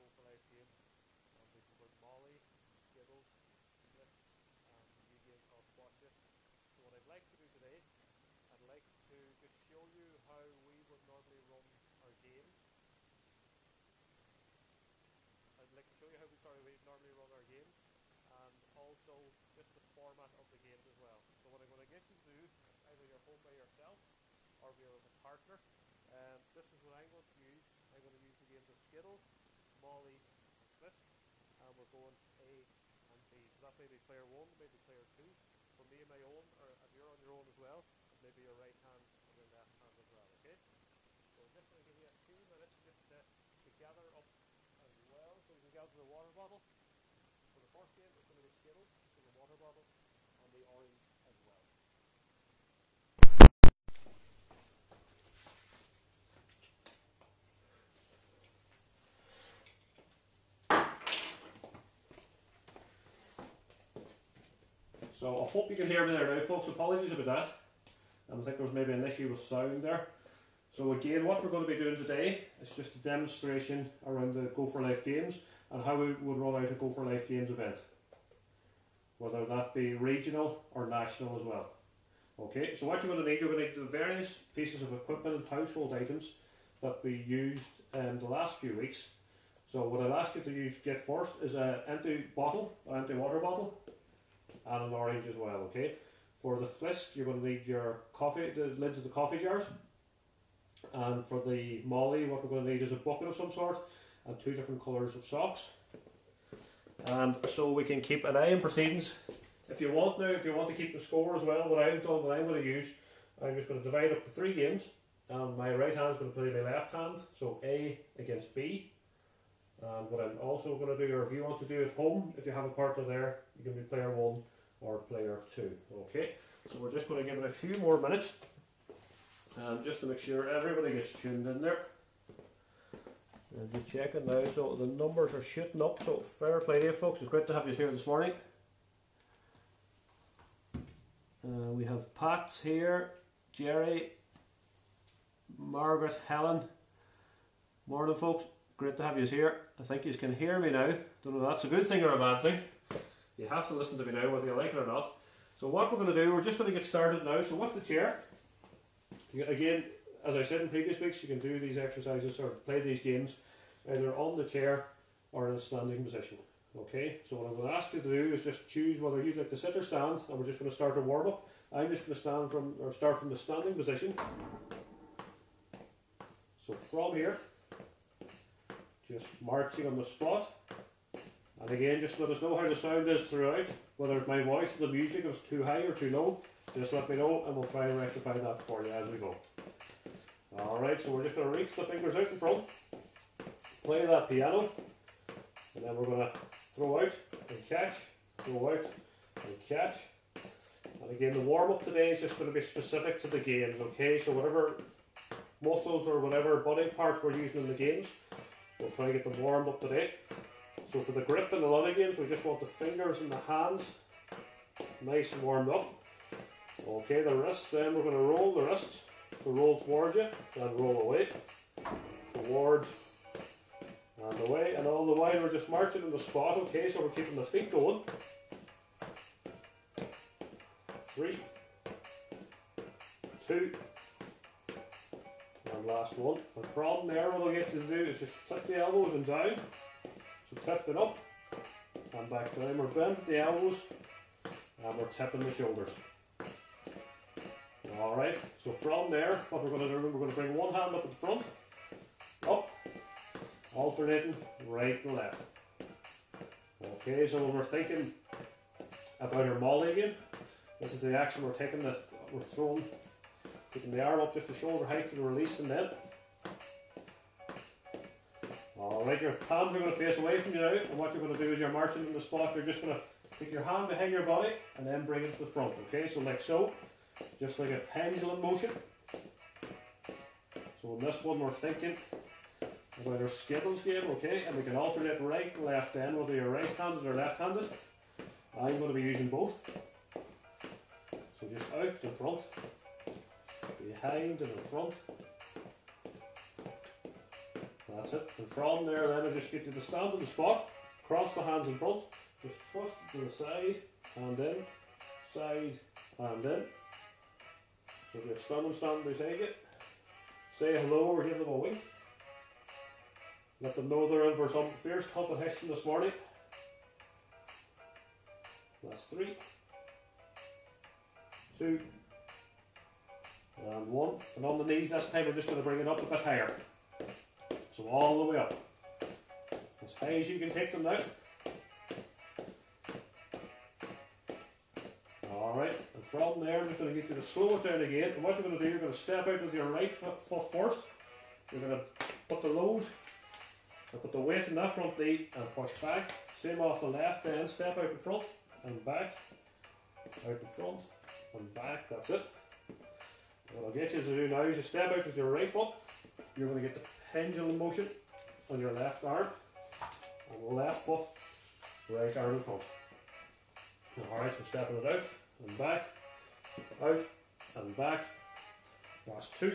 Go for Life games, and we covered Molly, Skittles, Bliss, and a new game called Squash It. So what I'd like to do today, I'd like to just show you how we would normally run our games. I'd like to show you how we normally run our games, and also just the format of the games as well. So what I'm going to get you to do, either you're home by yourself or you're with a partner, this is what I'm going to use. I'm going to use the games of Skittles, Molly, and Twist, and we're going A and B. So that may be player one, maybe player two. For me and my own, or if you're on your own as well, it may be your right hand and your left hand as well. Okay. So I'm just going to give you a few minutes just to gather up as well, so you can gather the water bottle. So the first game is going to be Skittles, so the water bottle, and the orange as well. So I hope you can hear me there now, folks. Apologies about that. I think there was maybe an issue with sound there. So again, what we're going to be doing today is just a demonstration around the Go for Life games and how we would run out a Go for Life games event, whether that be regional or national as well. Okay, so what you're going to need the various pieces of equipment and household items that we used in the last few weeks. So what I'll ask you to get first is an empty water bottle, and an orange as well. Okay, for the flisk you're going to need the lids of the coffee jars, and for the Molly what we're going to need is a bucket of some sort and two different colours of socks. And so we can keep an eye on proceedings. If you want to keep the score as well, what I'm going to use, I'm just going to divide up the three games, and my right hand is going to play my left hand, so A against B. And what I'm also going to do, or if you want to do at home, if you have a partner there, you can be player one or player two. Okay, so we're just going to give it a few more minutes, just to make sure everybody gets tuned in there. I'm just checking now, so the numbers are shooting up, so fair play to you folks. It's great to have you here this morning. We have Pat here, Jerry, Margaret, Helen. Morning folks, great to have you here. I think you can hear me now. Don't know if that's a good thing or a bad thing. You have to listen to me now whether you like it or not. So what we're going to do, we're just going to get started now. So with the chair, again, as I said in previous weeks, you can do these exercises or play these games either on the chair or in a standing position. Okay, so what I'm going to ask you to do is just choose whether you'd like to sit or stand, and we're just going to start a warm up. I'm just going to start from the standing position. So from here, just marching on the spot, and again, just let us know how the sound is throughout, whether my voice or the music is too high or too low. Just let me know, and we'll try and rectify that for you as we go. Alright, so we're just going to reach the fingers out in front, play that piano, and then we're going to throw out and catch, throw out and catch. And again, the warm-up today is just going to be specific to the games, okay? So whatever muscles or whatever body parts we're using in the games, we'll try and get them warmed up today. So for the grip in a lot of games, we just want the fingers and the hands nice and warmed up. Okay, the wrists, then we're going to roll the wrists. So roll towards you, then roll away, towards and away, and all the while we're just marching on the spot. Okay, so we're keeping the feet going. 3, 2, and last one. And from there, what I'll get you to do is just tip the elbows and down. So tip it up and back down. We're bending the elbows and we're tipping the shoulders. Alright, so from there, what we're going to do, we're going to bring one hand up at the front, up, alternating right and left. Okay, so when we're thinking about our Molly again, this is the action we're taking, taking the arm up just to shoulder height to the release, and then. Alright, your hands are going to face away from you now, and what you're going to do is you're marching in the spot, you're just going to take your hand behind your body and then bring it to the front. Okay, so like so. Just like a pendulum motion. So in this one we're thinking about our Skittles game, okay, and we can alternate right and left then, whether you're right-handed or left-handed. I'm going to be using both. So just out in front, behind and in front. That's it. And from there then I just get you to stand on the spot, cross the hands in front, just twist to the side and in, side and in. So if you're standing beside you, say hello or give them a wink. Let them know they're in for some fierce competition this morning. That's 3, 2, and 1. And on the knees this time we're just going to bring it up a bit higher. So all the way up. As high as you can take them now. Alright, and from there I'm just going to get you to slow it down again. And what you're going to do, you're going to step out with your right foot first. You're going to put the load, and put the weight in that front knee and push back. Same off the left end, step out in front and back. Out in front and back, that's it. What I'll get you to do now is you step out with your right foot. You're going to get the pendulum motion on your left arm. And left foot, right arm in front. Alright, so stepping it out and back, out and back. Last 2.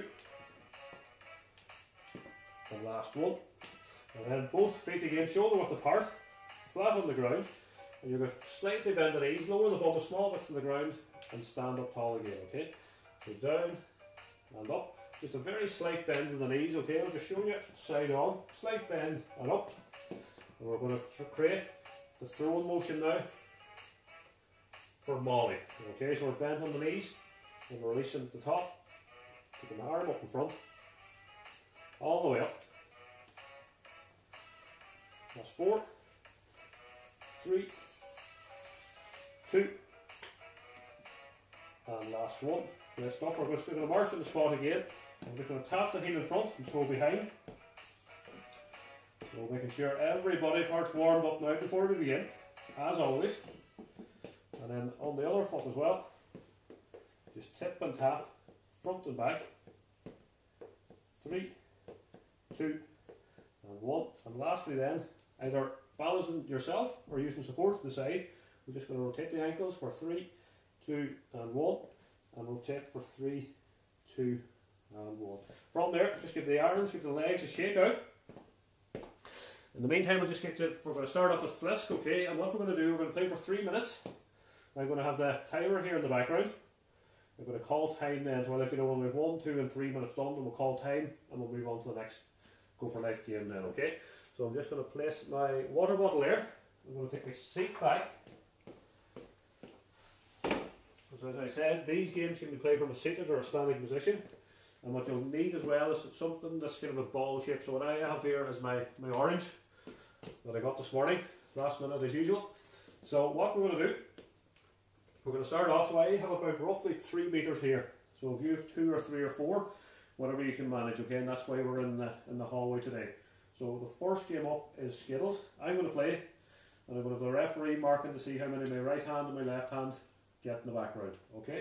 And last 1. And then both feet again, shoulder width apart, flat on the ground. And you're going to slightly bend the knees, lower the bum a small bit to the ground, and stand up tall again, okay? So down and up. Just a very slight bend in the knees, okay? I'm just showing you side on, slight bend and up. And we're going to create the throwing motion now for Molly. Okay, so we're bent on the knees and we're releasing at the top. Taking the arm up in front, all the way up. That's 4, 3, 2, and last 1. Great stuff. We're just going to march in the spot again. And we're going to tap the heel in front and toe behind. So making sure every body part's warmed up now before we begin, as always. And then on the other foot as well, just tip and tap, front and back. 3, 2, and 1. And lastly then, either balancing yourself or using support to the side. We're just going to rotate the ankles for 3, 2, and 1. And rotate for 3, 2, and 1. From there, just give the arms, give the legs a shake out. In the meantime, we'll just get to, we're going to start off with Flisk, okay? And what we're going to do, we're going to play for 3 minutes. I'm going to have the timer here in the background. We're going to call time then, so I'll let you know when we have 1, 2, and 3 minutes done, then we'll call time and we'll move on to the next Go for Life game then, okay? So I'm just going to place my water bottle there. I'm going to take my seat back. So as I said, these games can be played from a seated or a standing position. And what you'll need as well is something that's kind of a ball shape. So what I have here is my orange that I got this morning, last minute as usual. So what we're going to do, we're going to start off, so I have about roughly 3 metres here. So if you have 2 or 3 or 4, whatever you can manage, okay? And that's why we're in the hallway today. So the first game up is Skittles. I'm going to play, and I'm going to have the referee marking to see how many my right hand and my left hand get in the background, okay?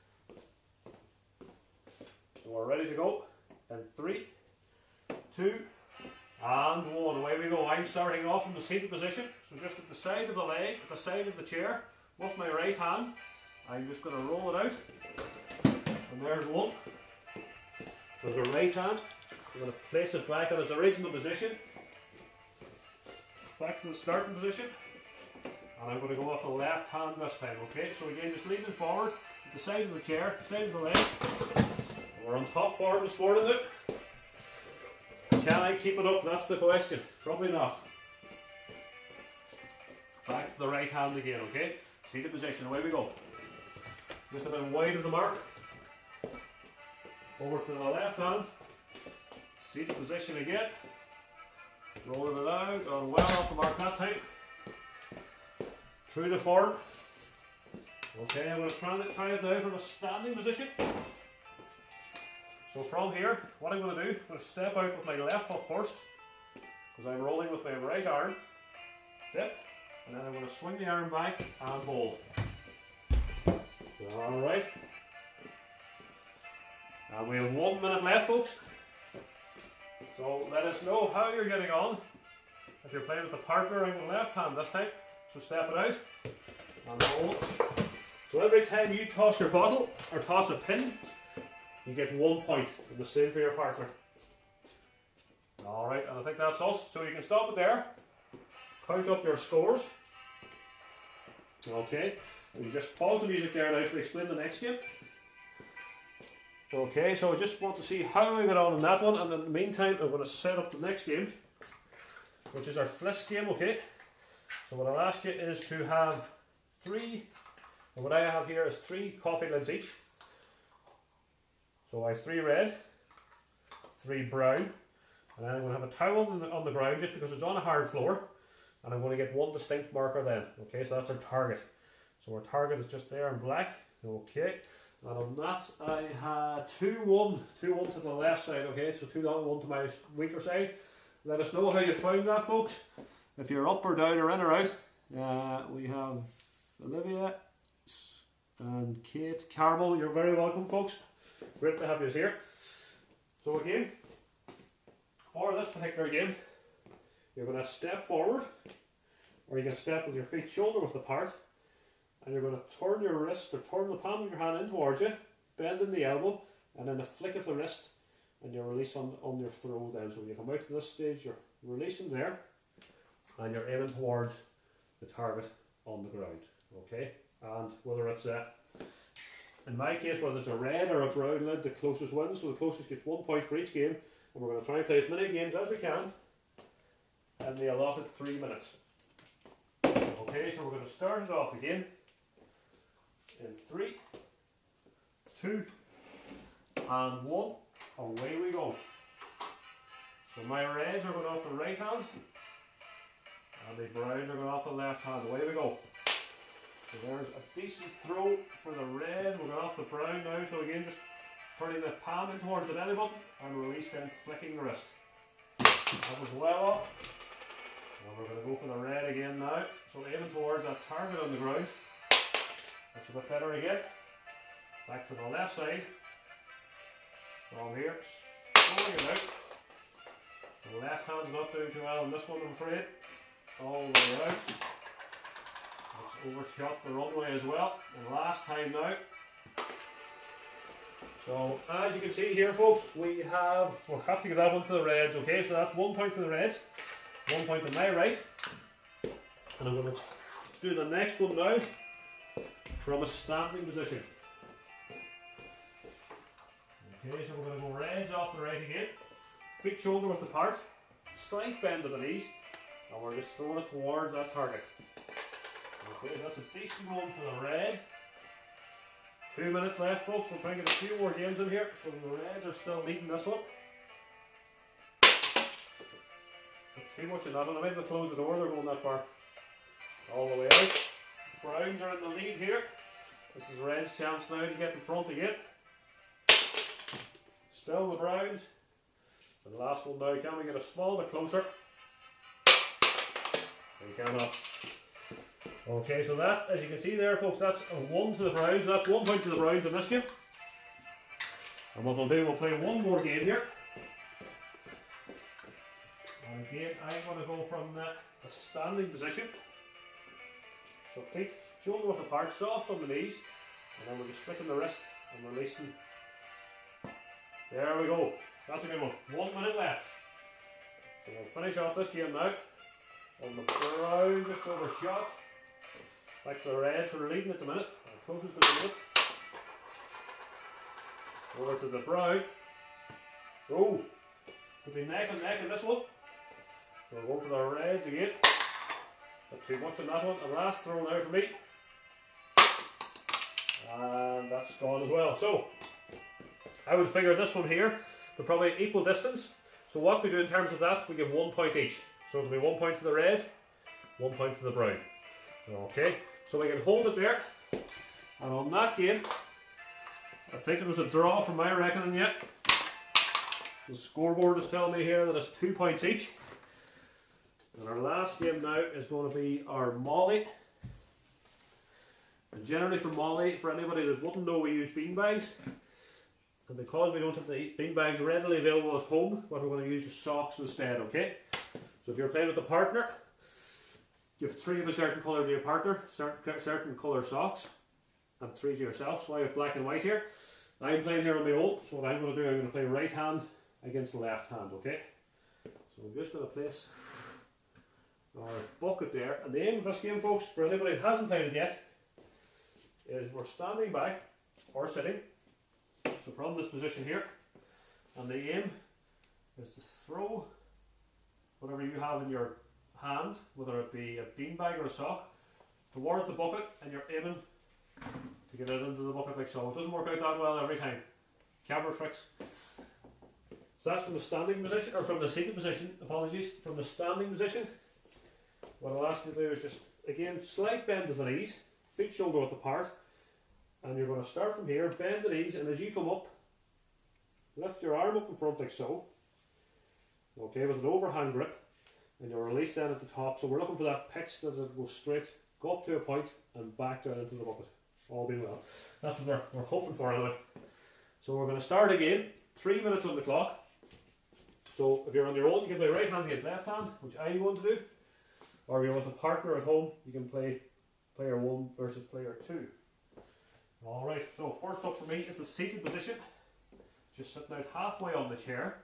So we're ready to go. And 3, 2, and 1. Away we go. I'm starting off in the seated position. So just at the side of the leg, at the side of the chair, with my right hand, I'm just going to roll it out. And there's 1. With the right hand, I'm going to place it back in its original position. Back to the starting position. And I'm going to go off the left hand this time, okay? So again, just leaning forward, at the side of the chair, side of the leg. We're on top form this morning now. Can I keep it up? That's the question. Probably not. Back to the right hand again, okay? Seated position, away we go. Just a bit wide of the mark. Over to the left hand. Seated position again. Rolling it out, on well off the mark that time. Through the form. Okay, I'm going to try it now from a standing position. So from here, what I'm going to do, I'm going to step out with my left foot first, because I'm rolling with my right arm, dip, and then I'm going to swing the arm back and hold. Alright. And we have 1 minute left, folks. So let us know how you're getting on. If you're playing with the partner on the left hand this time, so step it out and hold. So every time you toss your bottle or toss a pin, you get 1 point, and the same for your partner. Alright, and I think that's us. So you can stop it there. Count up your scores. Okay, and you just pause the music there now to explain the next game. Okay, so I just want to see how I get on in that one, and in the meantime I'm going to set up the next game, which is our Flisk game, okay? So what I'll ask you is to have 3, and what I have here is 3 coffee lids each. So I have 3 red, 3 brown, and then I'm going to have a towel on the ground just because it's on a hard floor, and I'm going to get 1 distinct marker then. Okay, so that's our target. So our target is just there in black. Okay, and on that I had 2-1 to the left side. Okay, so 2-1 to my weaker side. Let us know how you found that, folks. If you're up or down or in or out. We have Olivia and Kate Carmel. You're very welcome, folks. Great to have you here. So again, for this particular game, you're going to step forward, or you can step with your feet shoulder width apart, and you're going to turn your wrist or turn the palm of your hand in towards you, bend in the elbow, and then a flick of the wrist, and you release on your throw down. So when you come out to this stage, you're releasing there, and you're aiming towards the target on the ground. Okay, and whether it's in my case, whether it's a red or a brown lid, the closest wins. So the closest gets 1 point for each game, and we're going to try and play as many games as we can in the allotted 3 minutes. Okay, so we're going to start it off again in 3, 2, and 1. Away we go. So my reds are going off the right hand, and the browns are going off the left hand. Away we go. So there's a decent throw for the red. We're going off the brown now. So again, just turning the palm in towards the belly button and release, then flicking the wrist. That was well off. And we're going to go for the red again now. So aiming towards that target on the ground. That's a bit better again. Back to the left side. From here, throwing it out. The left hand's not doing too well on this one, I'm afraid. All the way out. It's overshot the runway as well. And last time now. So as you can see here, folks, we'll have to give that one to the reds. Okay, so that's 1 point to the reds, 1 point to my right. And I'm going to do the next one now from a standing position. Okay, so we're going to go reds off the right again. Feet shoulder width apart, slight bend of the knees, and we're just throwing it towards that target. Okay, that's a decent one for the red. 2 minutes left, folks. We'll try and get a few more games in here. So the reds are still leading this one. Not too much of that. I might have to close the door, they're going that far. All the way out. Browns are in the lead here. This is red's chance now to get in front again. Still the browns. And the last one now, can we get a small bit closer? We cannot. Okay, so that, as you can see there, folks, that's a 1 to the browns. That's 1 point to the browns in this game. And what we'll do, we'll play one more game here. And again, I'm going to go from the standing position. So feet shoulder width apart, soft on the knees, and then we're just flicking the wrist and releasing. There we go. That's a good one. 1 minute left. So we'll finish off this game now. On the brown, just overshot. Back to the reds who are leading at the minute. Closest to the minute. Over to the brown. Oh! Could be neck and neck in this one. So we'll go for the reds again. Not too much on that one. And last throw now for me. And that's gone as well. So, I would figure this one here to probably equal distance. So what we do in terms of that, we give 1 point each. So it'll be 1 point to the red, 1 point to the brown. Okay, so we can hold it there. And on that game, I think it was a draw from my reckoning yet. The scoreboard is telling me here that it's 2 points each. And our last game now is going to be our Molly. And generally for Molly, for anybody that wouldn't know, we use bean bags. And because we don't have the bean bags readily available at home, what we're going to use is socks instead, okay? So if you're playing with a partner, give 3 of a certain colour to your partner, certain colour socks, and 3 to yourself. So I have black and white here. I'm playing here on my own, so what I'm going to do, I'm going to play right hand against the left hand, okay? So I'm just going to place our bucket there. And the aim of this game, folks, for anybody who hasn't played it yet, is we're standing back or sitting. So from this position here, and the aim is to throw whatever you have in your hand, whether it be a beanbag or a sock, towards the bucket, and you're aiming to get it into the bucket like so. It doesn't work out that well every time. Camera tricks. So that's from the standing position, or from the seated position, apologies. From the standing position, what I'll ask you to do is just, again, slight bend of the knees, feet shoulder width apart, and you're going to start from here, bend the knees, and as you come up, lift your arm up in front like so, okay, with an overhand grip, and you'll release then at the top. So we're looking for that pitch that it goes straight, go up to a point, and back down into the bucket. All being well. That's what we're hoping for anyway. So we're going to start again, 3 minutes on the clock. So if you're on your own, you can play right hand against left hand, which I'm going to do. Or if you're with a partner at home, you can play player 1 versus player 2. Alright, so first up for me is the seated position. Just sitting out halfway on the chair.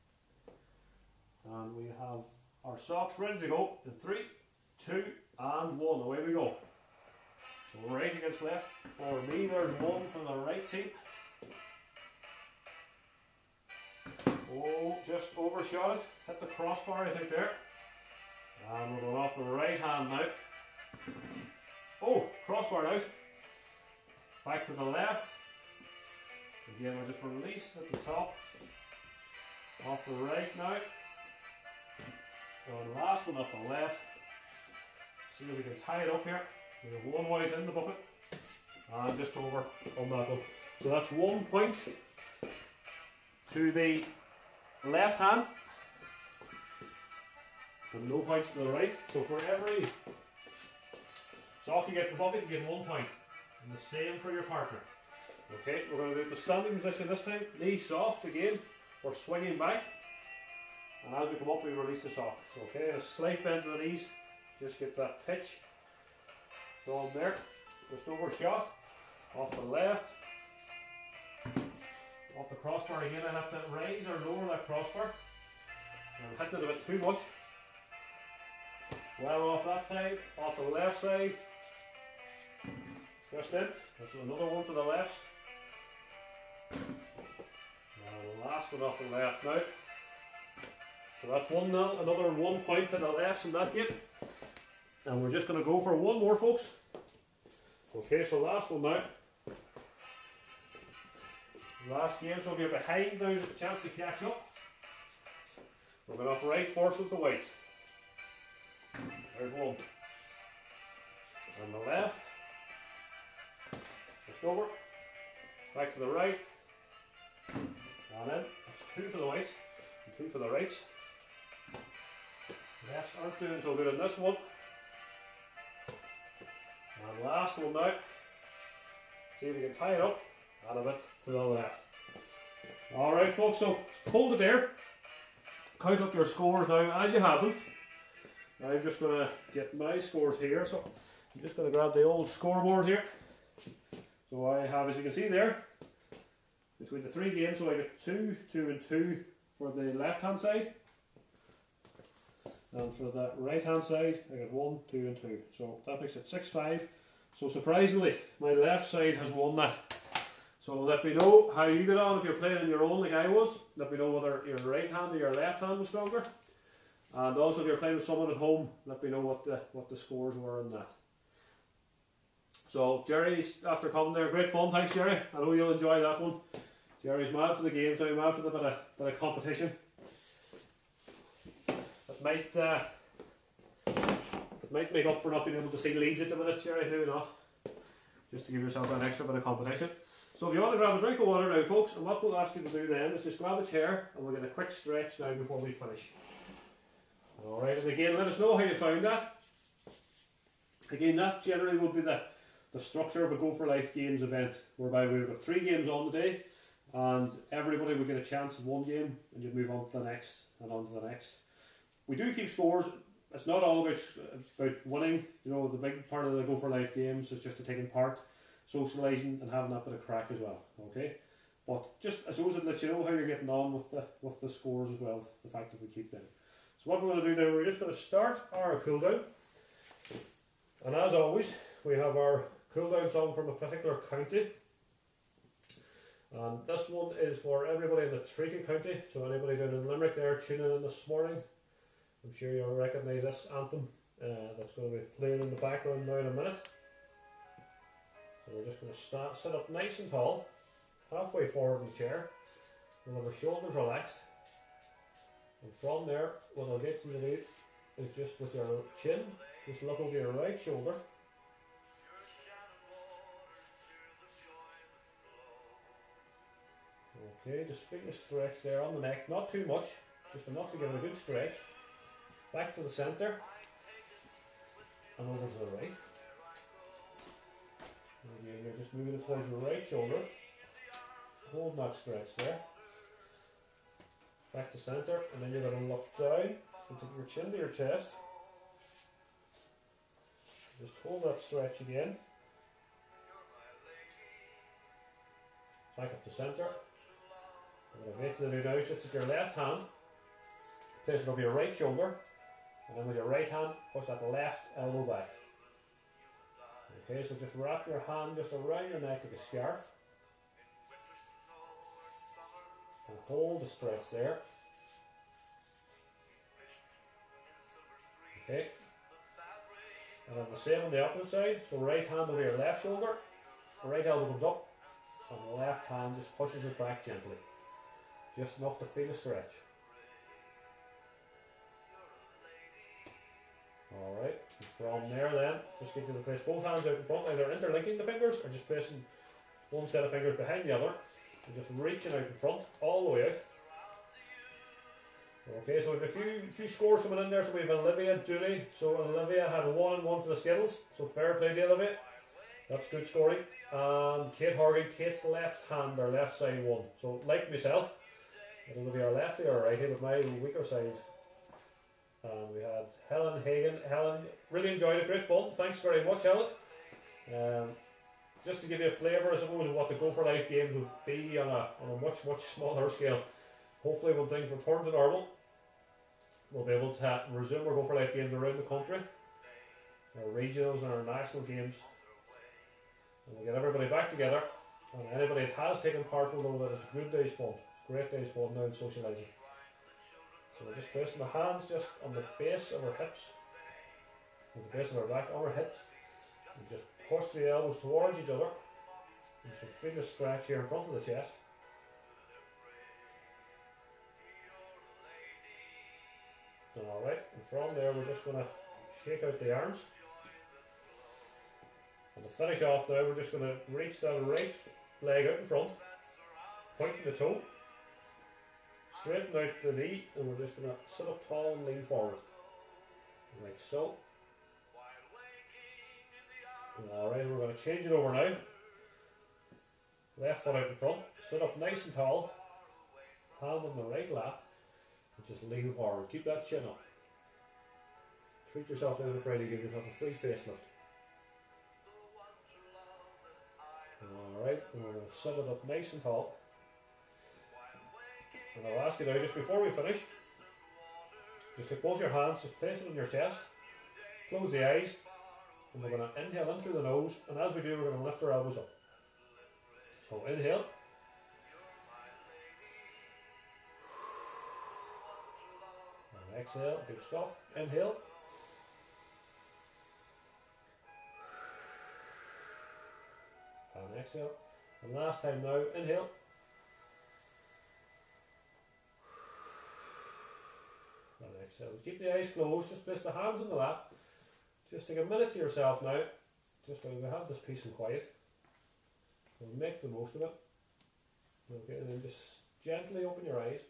And we have our socks ready to go in 3, 2, and 1. Away we go. So right against left. For me, there's 1 from the right team. Oh, just overshot it. Hit the crossbar, I think, there. And we're going off the right hand now. Oh, crossbar out. Back to the left. Again, we're just released at the top. Off the right now. And last one off the left. See if we can tie it up here. We have 1 white in the bucket. And just over on that one. So that's 1 point to the left hand. And no points to the right. So for every sock you get in the bucket, you get 1 point. And the same for your partner. Okay, we're going to do the standing position this time. Knees soft again. We're swinging back. And as we come up, we release the sock. Okay, a slight bend of the knees. Just get that pitch. So on there. Just overshot. Off the left. Off the crossbar again. I have to raise or lower that crossbar. I'm hitting it a bit too much. Well off that side. Off the left side. Just in. That's another one to the left. Now the last one off the left now. So that's 1-0, another 1 point to the left in that game. And we're just going to go for 1 more, folks. Okay, so last one now. Last game, so if you're behind, there's a chance to catch up. We're going off right first with the whites. There's 1. And the left. Just over. Back to the right. And then, that's 2 for the whites. And 2 for the rights. Lefts aren't doing so good in this one. And last one now. See if we can tie it up and a bit to the left. Alright folks, so hold it there. Count up your scores now as you have them. I'm just going to get my scores here. So I'm just going to grab the old scoreboard here. So I have, as you can see there, between the 3 games, so I get 2, 2 and 2 for the left hand side. And for the right hand side, I got 1, 2 and 2. So that makes it 6-5. So surprisingly, my left side has won that. So let me know how you get on if you're playing on your own like I was. Let me know whether your right hand or your left hand was stronger. And also if you're playing with someone at home, let me know what the scores were on that. So Jerry's after coming there, great fun, thanks Jerry. I know you'll enjoy that one. Jerry's mad for the games, I'm mad for the bit of competition. It might make up for not being able to see Leeds at the minute, Jerry, who not? Just to give yourself an extra bit of competition. So if you want to grab a drink of water now folks, and what we'll ask you to do then is just grab a chair and we'll get a quick stretch now before we finish. Alright, and again let us know how you found that. Again, that generally would be the structure of a Go for Life Games event, whereby we would have 3 games on the day and everybody would get a chance in 1 game and you'd move on to the next and on to the next. We do keep scores. It's not all about winning. You know, the big part of the Go for Life Games is just to taking part, socialising and having that bit of crack as well. Okay, but just I suppose it lets you know how you're getting on with the scores as well. The fact that we keep them. So what we're going to do now, we're just going to start our cool down. And as always, we have our cool down song from a particular county. And this one is for everybody in the Treaty County. So anybody down in Limerick there tuning in this morning, I'm sure you'll recognise this anthem that's going to be playing in the background now in a minute. So we're just going to sit up nice and tall, halfway forward in the chair. We'll have our shoulders relaxed. And from there, what I'll get you to do is just with your chin, just look over your right shoulder. Okay, just feel the stretch there on the neck, not too much, just enough to give it a good stretch. Back to the centre and over to the right. And again, you're just moving it towards your right shoulder. Hold that stretch there. Back to centre, and then you're going to look down and take your chin to your chest. Just hold that stretch again. Back up to centre. What I'm going to do now is just take your left hand, place it over your right shoulder, and then with your right hand, push that left elbow back. Okay, so just wrap your hand just around your neck like a scarf. And hold the stretch there. Okay. And then the same on the opposite side. So right hand over your left shoulder, the right elbow comes up, and the left hand just pushes it back gently. Just enough to feel a stretch. Alright, and from there then, just get you to place both hands out in front, either interlinking the fingers or just placing one set of fingers behind the other. And just reaching out in front, all the way out. Okay, so we have a few scores coming in there. So we have Olivia Dooley. So Olivia had 1-1 for the Skittles. So fair play to Olivia. That's good scoring. And Kate Horgan, Kate's left hand, or left side won. So like myself, I don't know if you're lefty or righty, but my weaker side. And we had Helen Hagan. Helen, really enjoyed it, great fun. Thanks very much, Helen. Just to give you a flavour, I suppose, of what the Go for Life games would be on a much smaller scale. Hopefully when things return to normal, we'll be able to resume our Go for Life games around the country, our regionals and our national games, and we'll get everybody back together. And anybody that has taken part will know that it's a good day's fun. It's a great day's fun now in socialising. So we're just placing the hands just on the base of our hips, on the base of our back, on our hips, and just push the elbows towards each other. You should feel the stretch here in front of the chest. Alright, and from there we're just going to shake out the arms. And to finish off now, we're just going to reach that right leg out in front, pointing the toe, straighten out the knee, and we're just going to sit up tall and lean forward. Like so. Alright, we're going to change it over now. Left foot out in front, sit up nice and tall, hand on the right lap, and just lean forward. Keep that chin up. Treat yourself now on Friday, give yourself a free facelift. Alright, and we're going to set it up nice and tall. And I'll ask you now, just before we finish, just take both your hands, just place it on your chest, close the eyes, and we're going to inhale in through the nose, and as we do, we're going to lift our elbows up. So inhale. And exhale, good stuff. Inhale. And exhale. And last time now, inhale. And exhale. Keep the eyes closed, just place the hands on the lap. Just take a minute to yourself now, just to have this peace and quiet. We'll make the most of it. Okay, and then just gently open your eyes.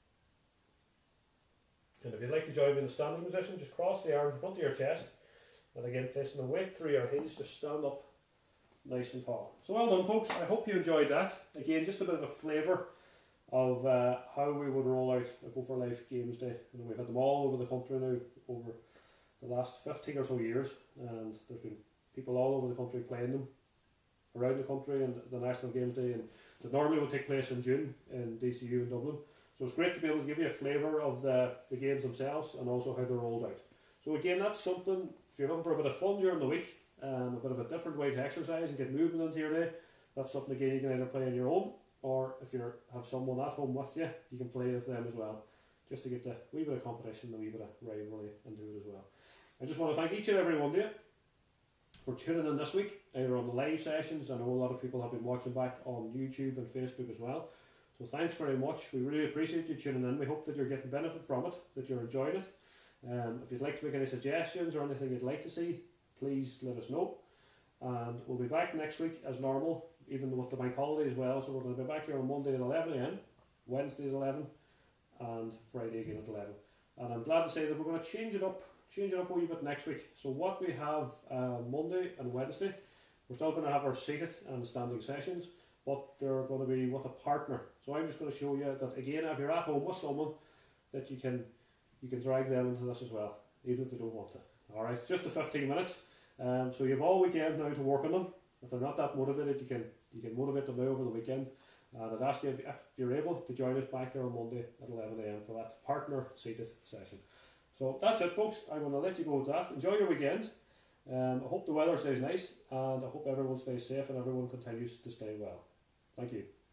And if you'd like to join me in the standing position, just cross the arms in front of your chest. And again, placing the weight through your heels, just stand up nice and tall. So well done, folks. I hope you enjoyed that. Again, just a bit of a flavour of how we would roll out a Go for Life Games Day. You know, we've had them all over the country now, over the last 15 or so years, and there's been people all over the country playing them around the country, and the National Games Day, and that normally would take place in June in DCU in Dublin, So it's great to be able to give you a flavour of the games themselves and also how they're rolled out. So again, that's something, if you're looking for a bit of fun during the week, a bit of a different way to exercise and get movement into your day, that's something again you can either play on your own, or if you have someone at home with you, you can play with them as well, just to get the wee bit of competition, the wee bit of rivalry into it as well. I just want to thank each and every one of you for tuning in this week, either on the live sessions. I know a lot of people have been watching back on YouTube and Facebook as well. So thanks very much. We really appreciate you tuning in. We hope that you're getting benefit from it, that you're enjoying it. If you'd like to make any suggestions or anything you'd like to see, please let us know. And we'll be back next week as normal, even with the bank holiday as well. So we're going to be back here on Monday at 11 AM, Wednesday at 11, and Friday again at 11. And I'm glad to say that we're going to change it up a wee bit next week. So what we have Monday and Wednesday, we're still going to have our seated and standing sessions, but they're going to be with a partner. So I'm just going to show you that again, if you're at home with someone, that you can drag them into this as well, even if they don't want to. Alright, just the 15 minutes. So you have all weekend now to work on them. If they're not that motivated, you can motivate them now over the weekend. And I'd ask you if you're able to join us back here on Monday at 11 AM for that partner seated session. So that's it, folks. I'm going to let you go with that. Enjoy your weekend. I hope the weather stays nice, and I hope everyone stays safe and everyone continues to stay well. Thank you.